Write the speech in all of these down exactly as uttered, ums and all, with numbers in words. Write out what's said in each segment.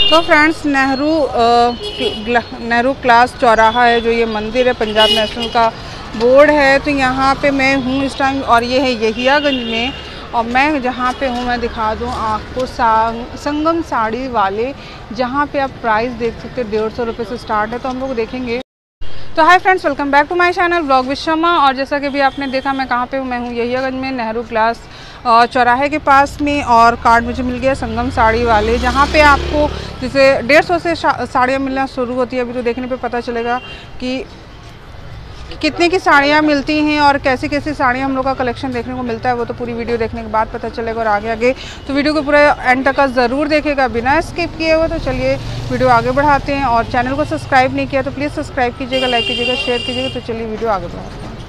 तो friends Nehru Nehru class चौराहा है जो ये मंदिर है, पंजाब नेशनल का बोर्ड है। तो यहाँ पे मैं हूँ इस टाइम और ये है यहियागंज में। और मैं जहाँ पे हूँ मैं दिखा दूँ आपको संगम साड़ी वाले, जहाँ पे आप प्राइस देख सकते हो डेढ़ सौ रुपये से स्टार्ट है। तो हम लोग देखेंगे। तो hi friends, welcome back to my channel blog with Shama. और जैसा कि भी आपने देखा मैं कहाँ पे हूँ, मैं हूँ यहियागंज में नेहरू क्लास चौराहे के पास में। और कार्ड मुझे मिल गया संगम साड़ी वाले, जहाँ पे आपको जैसे डेढ़ सौ से साड़ियाँ मिलना शुरू होती है। अभी तो देखने पे पता चलेगा कि कितने की साड़ियाँ मिलती हैं और कैसी कैसी साड़ियाँ हम लोग का कलेक्शन देखने को मिलता है। वो तो पूरी वीडियो देखने के बाद पता चलेगा। और आगे आगे तो वीडियो को पूरा एंड तक का ज़रूर देखेगा बिना स्किप किए हुए। तो चलिए वीडियो आगे बढ़ाते हैं। और चैनल को सब्सक्राइब नहीं किया तो प्लीज़ सब्सक्राइब कीजिएगा, लाइक कीजिएगा, शेयर कीजिएगा। तो चलिए वीडियो आगे बढ़ाते हैं।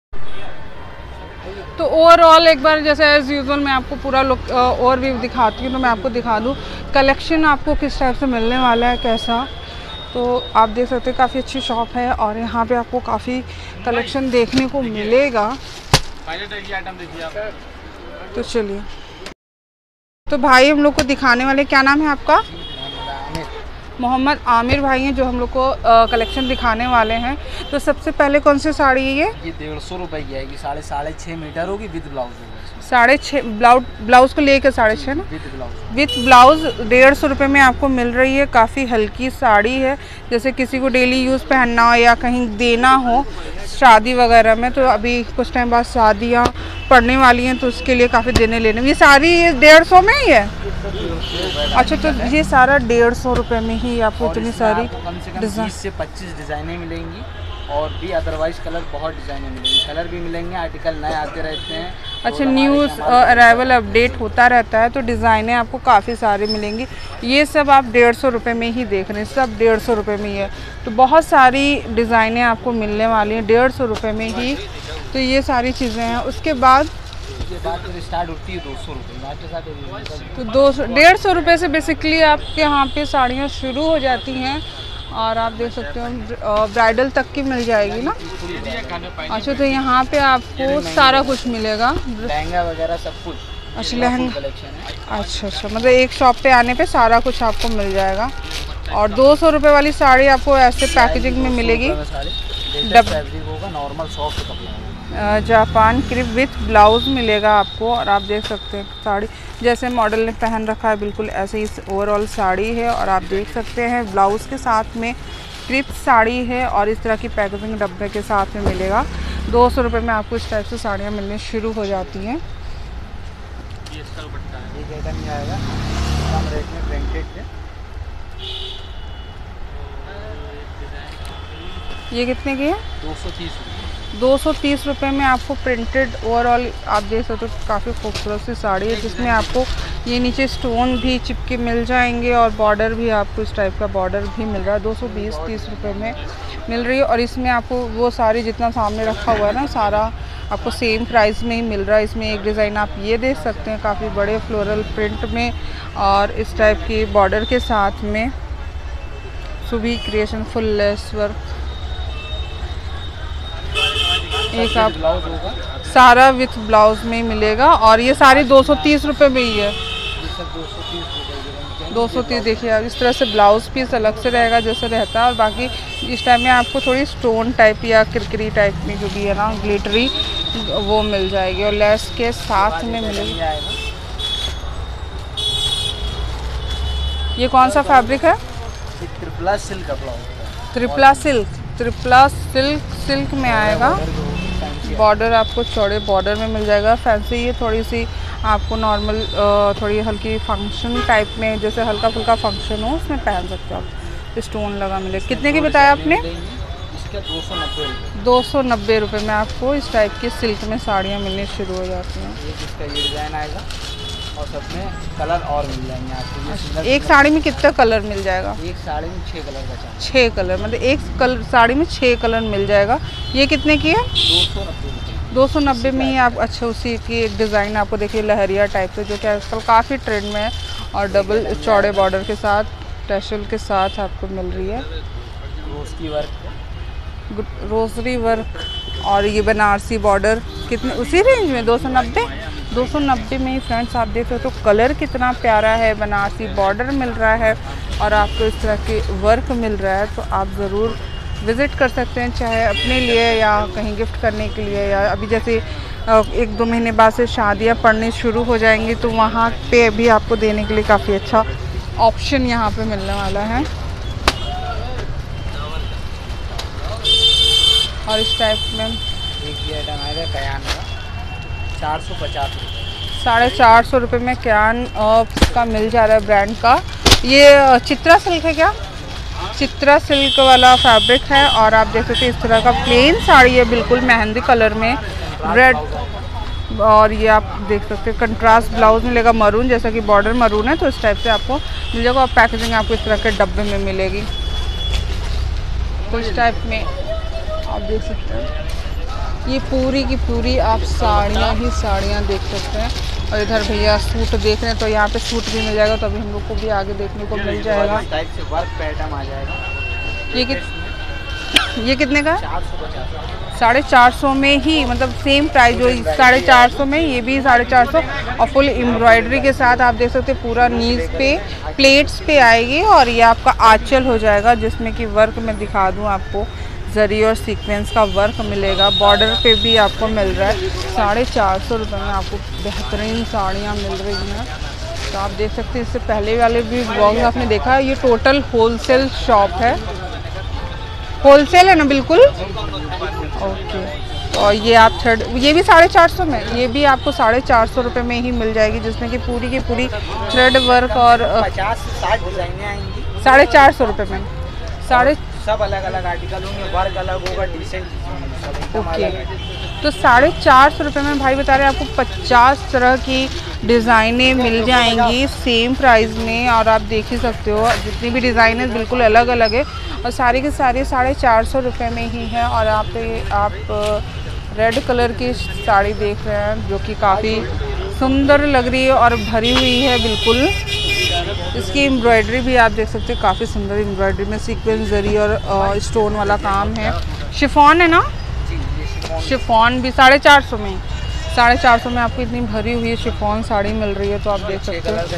तो ओवरऑल एक बार जैसे एज़ यूजुअल मैं आपको पूरा लुक ओवरव्यू दिखाती हूँ। तो मैं आपको दिखा दूँ कलेक्शन आपको किस टाइप से मिलने वाला है, कैसा। तो आप देख सकते हैं काफ़ी अच्छी शॉप है और यहाँ पे आपको काफ़ी कलेक्शन देखने को मिलेगा। तो चलिए, तो भाई हम लोग को दिखाने वाले, क्या नाम है आपका? मोहम्मद आमिर भाई हैं जो हम लोग को कलेक्शन दिखाने वाले हैं। तो सबसे पहले कौन सी साड़ी है ये? ये डेढ़ सौ रुपये की आएगी, साढ़े साढ़े छः मीटर होगी विद ब्लाउज होगा। साढ़े छः ब्लाउज ब्लाउज को लेकर साढ़े छः ना, विद ब्लाउज विथ ब्लाउज डेढ़ सौ रुपये में आपको मिल रही है। काफ़ी हल्की साड़ी है, जैसे किसी को डेली यूज़ पहनना हो या कहीं देना हो शादी वगैरह में। तो अभी कुछ टाइम बाद शादियाँ पड़ने वाली हैं तो उसके लिए काफ़ी देने लेने। ये सारी ये डेढ़ सौ में ही है। अच्छा, तो ये सारा डेढ़ सौ रुपये में ही आपको इतनी सारी कम से कम बीस से पच्चीस डिज़ाइनें मिलेंगी। और भी अदरवाइज कलर बहुत डिज़ाइनें मिलेंगी, कलर भी मिलेंगे, आर्टिकल नए आते रहते हैं। अच्छा, न्यूज़ अराइवल अपडेट होता रहता है तो डिज़ाइनें आपको काफ़ी सारी मिलेंगी। ये सब आप डेढ़ सौ रुपये में ही देख रहे हैं, सब डेढ़ सौ रुपये में ही है। तो बहुत सारी डिज़ाइनें आपको मिलने वाली हैं डेढ़ सौ रुपये में ही। तो ये सारी चीज़ें हैं। उसके बाद तो स्टार्ट होती है दो सौ रुपये। तो दो सौ डेढ़ सौ रुपये से बेसिकली आपके यहाँ पे साड़ियाँ शुरू हो जाती हैं। और आप देख सकते हो ब्राइडल तक की मिल जाएगी ना। अच्छा, तो यहाँ पे आपको सारा कुछ मिलेगा, लहंगा वगैरह सब कुछ। अच्छा, लहंगा। अच्छा अच्छा, मतलब एक शॉप पे आने पे सारा कुछ आपको मिल जाएगा। और दो सौ रुपये वाली साड़ी आपको ऐसे पैकेजिंग में मिलेगी। नॉर्मल सॉफ्ट कपड़ा, जापान क्रिप विथ ब्लाउज मिलेगा आपको। और आप देख सकते हैं साड़ी जैसे मॉडल ने पहन रखा है बिल्कुल ऐसे ही ओवरऑल साड़ी है। और आप देख सकते हैं ब्लाउज़ के साथ में क्रिप साड़ी है और इस तरह की पैकेजिंग डब्बे के साथ में मिलेगा। दो सौ रुपये में आपको इस टाइप से साड़ियाँ मिलने शुरू हो जाती हैं। ये इसका दुपट्टा है, ये आइटम नहीं आएगा कम रेट में, प्रिंटेड है। ये कितने की है? दो सौ तीस रुपये। दो सौ तीस रुपये में आपको प्रिंटेड ओवरऑल आप देख सकते हो काफ़ी खूबसूरत सी साड़ी है, जिसमें आपको ये नीचे स्टोन भी चिपके मिल जाएंगे और बॉर्डर भी आपको इस टाइप का बॉर्डर भी मिल रहा है। दो सौ बीस तीस रुपये में मिल रही है। और इसमें आपको वो सारी जितना सामने रखा हुआ है ना, सारा आपको सेम प्राइस में ही मिल रहा है। इसमें एक डिज़ाइन आप ये देख सकते हैं काफ़ी बड़े फ्लोरल प्रिंट में और इस टाइप की बॉर्डर के साथ में सुबी क्रिएशन फुल लेस वर्क। एक आप सारा विथ ब्लाउज में ही मिलेगा। और ये सारी दो सौ तीस रुपये में ही है। दो सौ तीस देखिए आप, इस तरह से ब्लाउज पीस अलग से रहेगा जैसे रहता है। और बाकी इस टाइम में आपको थोड़ी स्टोन टाइप या किरकिरी टाइप में जो भी है ना ग्लिटरी, वो मिल जाएगी और लेस के साथ में मिलेगी। ये कौन सा फैब्रिक है? ट्रिपला सिल्क का ब्लाउज। ट्रिपला सिल्क, ट्रिपला सिल्क सिल्क में आएगा। बॉर्डर आपको चौड़े बॉर्डर में मिल जाएगा। फैंसी ये थोड़ी सी आपको नॉर्मल थोड़ी हल्की फंक्शन टाइप में, जैसे हल्का फुल्का फंक्शन हो उसमें पहन सकते हो आप। स्टोन लगा मिले। कितने की बताया आपने? इसका दो सौ नब्बे दो सौ नब्बे रुपये में आपको इस टाइप की सिल्क में साड़ियाँ मिलनी शुरू हो जाती हैं। इसका ये डिज़ाइन आएगा और सब में कलर और मिल जाएंगे आपको। एक साड़ी में कितना कलर मिल जाएगा? एक साड़ी में छः कलर का चाहिए। छः कलर, मतलब एक कलर साड़ी में छः कलर मिल जाएगा। ये कितने की है? दो सौ नब्बे दो सौ नब्बे में ही आप। अच्छा, उसी की एक डिज़ाइन आपको देखिए लहरिया टाइप से, जो कि आजकल काफ़ी ट्रेंड में है और डबल चौड़े बॉर्डर के साथ टैशल के साथ आपको मिल रही है। रोज़री वर्क, रोज़री वर्क और ये बनारसी बॉर्डर। कितने उसी रेंज में? दो सौ नब्बे दो सौ नब्बे में ही फ्रेंड्स आप देख रहे हो। तो कलर कितना प्यारा है, बनारसी बॉर्डर मिल रहा है, और आपको इस तरह के वर्क मिल रहा है तो आप ज़रूर विज़िट कर सकते हैं, चाहे अपने लिए या कहीं गिफ्ट करने के लिए, या अभी जैसे एक दो महीने बाद से शादियां पड़नी शुरू हो जाएंगी तो वहाँ पे भी आपको देने के लिए काफ़ी अच्छा ऑप्शन यहाँ पे मिलने वाला है। और इस टाइप में एक ये आइटम आएगा कयान का, चार सौ पचास रुपये साढ़े चार सौ रुपये में कयान का मिल जा रहा है ब्रांड का। ये चित्रा सिल्क है क्या? चित्रा सिल्क वाला फैब्रिक है। और आप देख सकते हैं इस तरह का प्लेन साड़ी है, बिल्कुल मेहंदी कलर में रेड, और ये आप देख सकते हैं कंट्रास्ट ब्लाउज मिलेगा मरून, जैसा कि बॉर्डर मरून है तो इस टाइप से आपको मिल जाएगा। और पैकेजिंग आपको इस तरह के डब्बे में मिलेगी। तो इस टाइप में आप देख सकते हैं ये पूरी की पूरी आप साड़ियाँ ही साड़ियाँ देख सकते हैं। और इधर भैया सूट देख रहे हैं तो यहाँ पे सूट भी मिल जाएगा, तो अभी हम लोग को भी आगे देखने को मिल जाएगा। टाइप से वर्क पैटर्न आ जाएगा। ये कित ये कितने का? साढ़े चार सौ में ही, मतलब सेम प्राइस जो साढ़े चार सौ में, ये भी साढ़े चार सौ और फुल एम्ब्रॉयडरी के साथ आप देख सकते हैं। पूरा नीज पे प्लेट्स पे आएगी और ये आपका आंचल हो जाएगा, जिसमें कि वर्क मैं दिखा दूँ आपको, जरी और सीक्वेंस का वर्क मिलेगा। बॉर्डर पे भी आपको मिल रहा है। साढ़े चार सौ रुपये में आपको बेहतरीन साड़ियाँ मिल रही हैं। तो आप देख सकते हैं इससे पहले वाले भी ब्लॉग आपने देखा है। ये टोटल होलसेल शॉप है, होलसेल है ना बिल्कुल। ओके, और ये आप थर्ड, ये भी साढ़े चार सौ में, ये भी आपको साढ़े चार सौ रुपये में ही मिल जाएगी, जिसमें कि पूरी की पूरी थ्रेड वर्क और पचास से साठ डिजाइनें आएंगी साढ़े चार सौ रुपये में। साढ़े सब अलग अलग आर्टिकल होंगे, वर्क अलग होगा, डिसेंट। ओके, तो साढ़े चार सौ रुपये में भाई बता रहे हैं आपको पचास तरह की डिज़ाइनें मिल जाएंगी सेम प्राइस में। और आप देख ही सकते हो जितनी भी डिज़ाइन है बिल्कुल अलग अलग है और सारी की सारी साढ़े चार सौ रुपये में ही है। और आप आप रेड कलर की साड़ी देख रहे हैं जो कि काफ़ी सुंदर लग रही है और भरी हुई है बिल्कुल। इसकी एम्ब्रॉयडरी भी आप देख सकते हैं, काफ़ी सुंदर एम्ब्रॉयडरी में सीक्वेंस जरी और स्टोन वाला काम है। शिफॉन है ना, शिफॉन भी साढ़े चार सौ में, साढ़े चार सौ में आपको इतनी भरी हुई शिफॉन साड़ी मिल रही है। तो आप देख सकते हो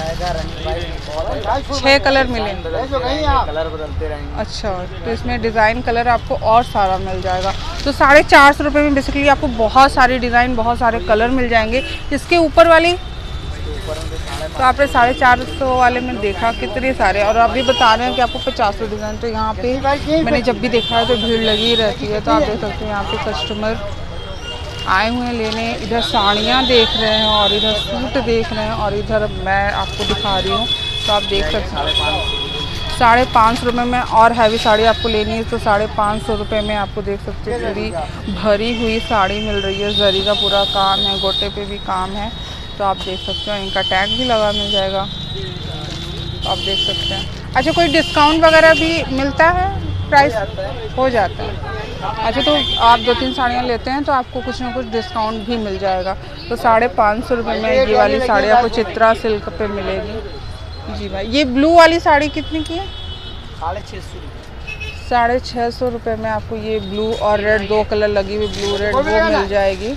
छः कलर मिले, कलर बदलते रहेंगे। अच्छा, तो इसमें डिज़ाइन कलर आपको और सारा मिल जाएगा। तो साढ़े चार सौ रुपये में बेसिकली आपको बहुत सारी डिज़ाइन, बहुत सारे कलर मिल जाएंगे। इसके ऊपर वाली तो आपने साढ़े चार सौ वाले में देखा कितने सारे, और अभी बता रहे हैं कि आपको पचास सौ डिज़ाइन। तो यहाँ पे मैंने जब भी देखा है तो भीड़ लगी ही रहती है। तो आप देख सकते हैं यहाँ पे कस्टमर आए हुए हैं लेने, इधर साड़ियाँ देख रहे हैं और इधर सूट देख रहे हैं और इधर मैं आपको दिखा रही हूँ। तो आप देख सकते हैं साढ़े पाँच सौ रुपये में और हैवी साड़ी आपको लेनी है तो साढ़े पाँच सौ रुपये में आपको देख सकते हैं पूरी भरी हुई साड़ी मिल रही है। जरी का पूरा काम है, गोटे पे भी काम है। तो आप देख सकते हो इनका टैग भी लगा मिल जाएगा, तो आप देख सकते हैं। अच्छा, कोई डिस्काउंट वगैरह भी मिलता है? प्राइस हो जाता है। अच्छा, तो आप दो तीन साड़ियाँ लेते हैं तो आपको कुछ ना कुछ डिस्काउंट भी मिल जाएगा। तो साढ़े पाँच सौ रुपये में ये वाली साड़ी आपको चित्रा सिल्क पे मिलेगी। जी भाई, ये ब्लू वाली साड़ी कितने की है? साढ़े छः सौ साढ़े छः सौ रुपये में आपको ये ब्लू और रेड दो कलर लगी हुई ब्लू रेड वो मिल जाएगी।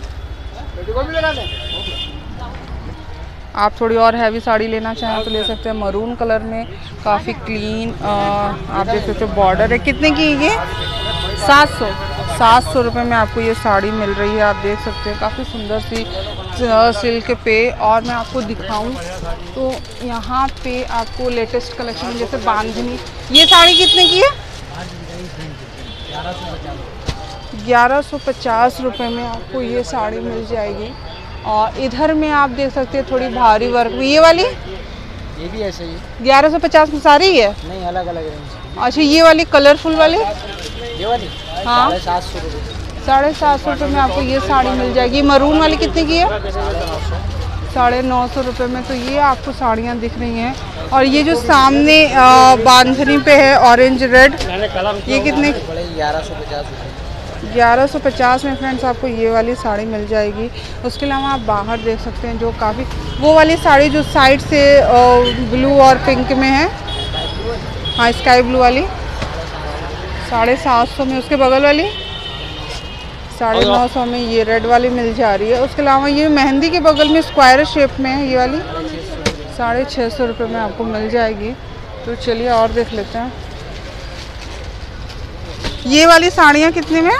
आप थोड़ी और हैवी साड़ी लेना चाहें तो ले सकते हैं, मरून कलर में काफ़ी क्लीन। आप देख सकते हो बॉर्डर है। कितने की ये? सात सौ सात सौ रुपये में आपको ये साड़ी मिल रही है। आप देख सकते हैं काफ़ी सुंदर सी सिल्क पे। और मैं आपको दिखाऊं तो यहाँ पे आपको लेटेस्ट कलेक्शन जैसे बांधनी, ये साड़ी कितने की है? ग्यारह सौ पचास रुपये में आपको ये साड़ी मिल जाएगी। और इधर में आप देख सकते हैं थोड़ी भारी वर्क में, ये वाली ये भी ऐसे ही ग्यारह सौ पचास में सारी है? नहीं, अलग अलग रेंज। अच्छा, ये वाली कलरफुल वाली? ये वाली हाँ, साढ़े सात सौ रुपये साढ़े सात सौ रुपये में आपको ये साड़ी मिल जाएगी। मरून वाली कितने की है? साढ़े नौ सौ रुपये में। तो ये आपको साड़ियाँ दिख रही हैं। और ये जो सामने बांधनी पे है ऑरेंज रेड, ये कितने? ग्यारह सौ पचास रुपये ग्यारह सौ पचास में फ्रेंड्स आपको ये वाली साड़ी मिल जाएगी। उसके अलावा आप बाहर देख सकते हैं जो काफ़ी वो वाली साड़ी जो साइड से ब्लू और पिंक में है, हाँ स्काई ब्लू वाली साढ़े सात सौ में। उसके बगल वाली साढ़े नौ सौ में ये रेड वाली मिल जा रही है। उसके अलावा ये मेहंदी के बगल में स्क्वायर शेप में है ये वाली, साढ़े छः सौ रुपये में आपको मिल जाएगी। तो चलिए और देख लेते हैं। ये वाली साड़ियाँ कितने में?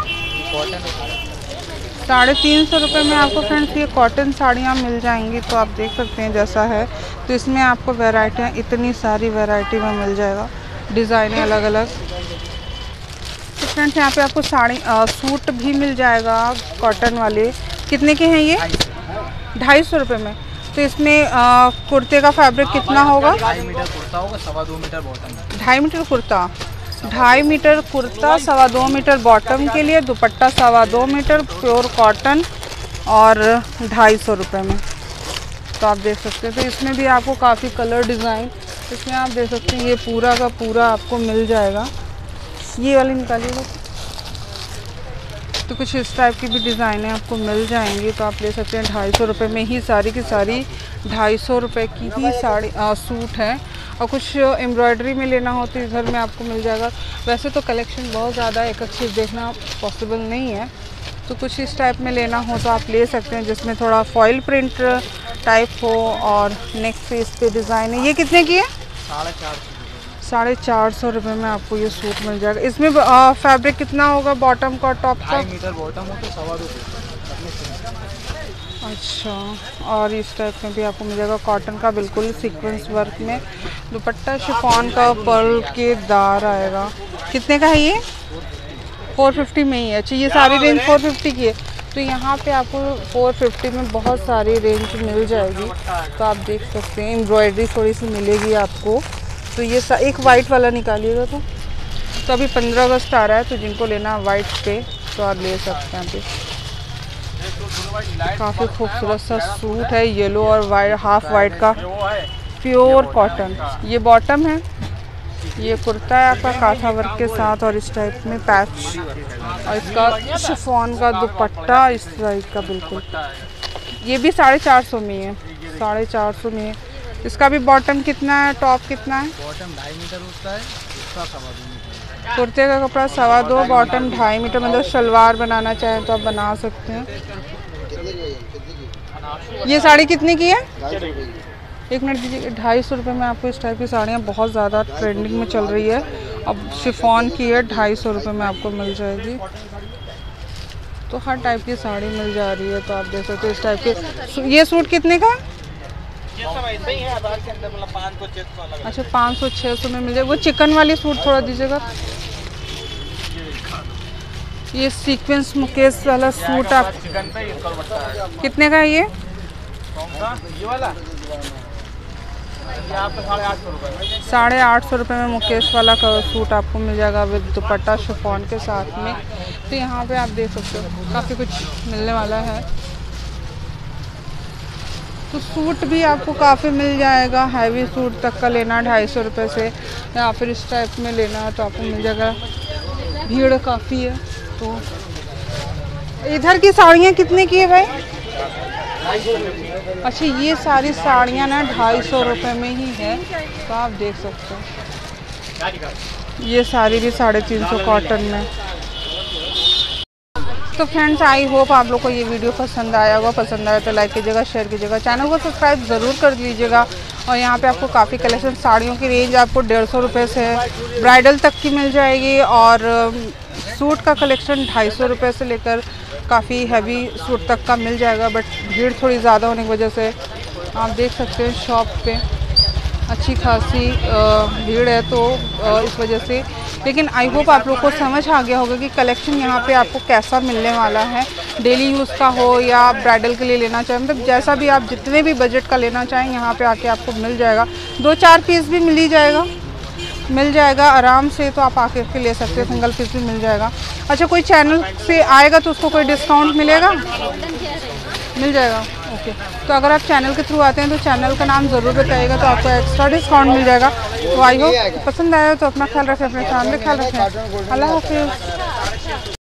साढ़े तीन सौ रुपये में आपको फ्रेंड्स ये कॉटन साड़ियाँ मिल जाएंगी। तो आप देख सकते हैं जैसा है, तो इसमें आपको वैरायटियाँ, इतनी सारी वैरायटी में मिल जाएगा, डिज़ाइनें अलग अलग। तो फ्रेंड्स यहाँ पे आपको साड़ी आ, सूट भी मिल जाएगा कॉटन वाले। कितने के हैं ये? ढाई सौ रुपये में। तो इसमें आ, कुर्ते का फैब्रिक कितना होगा? ढाई मीटर कुर्ता होगा, सवा दो मीटर बॉटम। ढाई मीटर कुर्ता, ढाई मीटर कुर्ता, सवा दो मीटर बॉटम के लिए, दुपट्टा सवा दो मीटर, प्योर कॉटन और ढाई सौ रुपये में। तो आप देख सकते हैं। तो इसमें भी आपको काफ़ी कलर डिज़ाइन, इसमें आप देख सकते हैं ये पूरा का पूरा आपको मिल जाएगा। ये वाली निकालिएगा तो कुछ इस टाइप की भी डिज़ाइनें आपको मिल जाएंगी। तो आप ले सकते हैं ढाई सौ रुपये में ही, सारी की सारी ढाई सौ रुपये की ही साड़ी आ, सूट है। और कुछ एम्ब्रॉयडरी में लेना हो तो इधर में आपको मिल जाएगा। वैसे तो कलेक्शन बहुत ज़्यादा है, एक एक चीज़ देखना पॉसिबल नहीं है। तो कुछ इस टाइप में लेना हो तो आप ले सकते हैं, जिसमें थोड़ा फॉइल प्रिंट टाइप हो और नेक पे इस पे डिज़ाइन है। ये कितने की है? साढ़े चार सौ साढ़े चार सौ रुपये में आपको ये सूट मिल जाएगा। इसमें आ, फैब्रिक कितना होगा बॉटम का, टॉप का? ढाई मीटर बॉटम हो तो सवा दो। अच्छा, और इस टाइप में भी आपको मिल जाएगा कॉटन का, बिल्कुल सीक्वेंस वर्क में। दुपट्टा शिफॉन का पर्ल के दार आएगा। कितने का है ये? फोर फिफ्टी में ही है। अच्छा, ये सारी रेंज फोर फिफ्टी की है। तो यहाँ पे आपको फोर फिफ्टी में बहुत सारी रेंज मिल जाएगी। तो आप देख सकते हैं एम्ब्रॉयडरी थोड़ी सी मिलेगी आपको। तो ये एक वाइट वाला निकालिएगा। तो तो अभी पंद्रह अगस्त आ रहा है, तो जिनको लेना है वाइट पे तो आप ले सकते हैं। अभी काफ़ी खूबसूरत सा सूट है, येलो और वाइट, हाफ वाइट का, प्योर कॉटन। ये बॉटम है, ये कुर्ता है आपका कांथा वर्क के साथ और इस टाइप में पैच, और इसका शिफॉन का दुपट्टा इस टाइप का बिल्कुल। ये भी साढ़े चार सौ में है, साढ़े चार सौ में है। इसका भी बॉटम कितना है, टॉप कितना है? बॉटम ढाई मीटर होता है, कुर्ता सवा दो मीटर। कुर्ते का कपड़ा सवा दो, बॉटम ढाई मीटर। मतलब शलवार बनाना चाहें तो आप बना सकते हैं। ये साड़ी कितने की है? एक मिनट दीजिए। ढाई सौ रुपये में आपको इस टाइप की साड़ियाँ बहुत ज़्यादा ट्रेंडिंग में चल रही है। अब शिफॉन की है, ढाई सौ रुपये में आपको मिल जाएगी। तो हर टाइप की साड़ी मिल जा रही है। तो आप देख सकते हो इस टाइप के। ये सूट कितने का? अच्छा, पाँच सौ छः सौ में मिल जाएगा। वो चिकन वाली सूट थोड़ा दीजिएगा। ये सीक्वेंस मुकेश वाला सूट आप कितने का है? ये साढ़े आठ सौ रुपये में मुकेश वाला का सूट आपको मिल जाएगा विद दुपट्टा शिफॉन के साथ में। तो यहाँ पे आप देख सकते हो काफ़ी कुछ मिलने वाला है। तो सूट भी आपको काफ़ी मिल जाएगा। हैवी सूट तक का लेना ढाई सौ रुपये से, या फिर इस टाइप में लेना है तो आपको मिल जाएगा। भीड़ काफ़ी है। तो इधर की साड़ियाँ कितने की है भाई? अच्छा, ये सारी साड़ियाँ ना ढाई सौ रुपये में ही है। तो आप देख सकते हो ये सारी भी साढ़े तीन सौ कॉटन में। तो फ्रेंड्स, आई होप आप लोग को ये वीडियो पसंद आया होगा। पसंद आया तो लाइक कीजिएगा, शेयर कीजिएगा, चैनल को सब्सक्राइब ज़रूर कर लीजिएगा। और यहाँ पे आपको काफ़ी कलेक्शन, साड़ियों की रेंज आपको डेढ़ सौ रुपये से ब्राइडल तक की मिल जाएगी। और सूट का कलेक्शन ढाई सौ रुपये से लेकर काफ़ी हैवी सूट तक का मिल जाएगा। बट भीड़ थोड़ी ज़्यादा होने की वजह से आप देख सकते हैं शॉप पे अच्छी खासी भीड़ है, तो इस वजह से। लेकिन आई होप आप लोग को समझ आ गया होगा कि कलेक्शन यहाँ पे आपको कैसा मिलने वाला है। डेली यूज़ का हो या आप ब्राइडल के लिए लेना चाहें, मतलब जैसा भी आप जितने भी बजट का लेना चाहें यहाँ पे आके आपको मिल जाएगा। दो चार पीस भी मिल ही जाएगा, मिल जाएगा आराम से। तो आप आके के ले सकते हैं, सिंगल पीस भी मिल जाएगा। अच्छा, कोई चैनल से आएगा तो उसको कोई डिस्काउंट मिलेगा? मिल जाएगा। ओके, तो अगर आप चैनल के थ्रू आते हैं तो चैनल का नाम ज़रूर बताइएगा, तो आपको एक्स्ट्रा डिस्काउंट मिल जाएगा। तो आई होप पसंद आया तो अपना ख्याल रखें, अपने फैमिली ख्याल रखें। अल्लाह हाफिज़।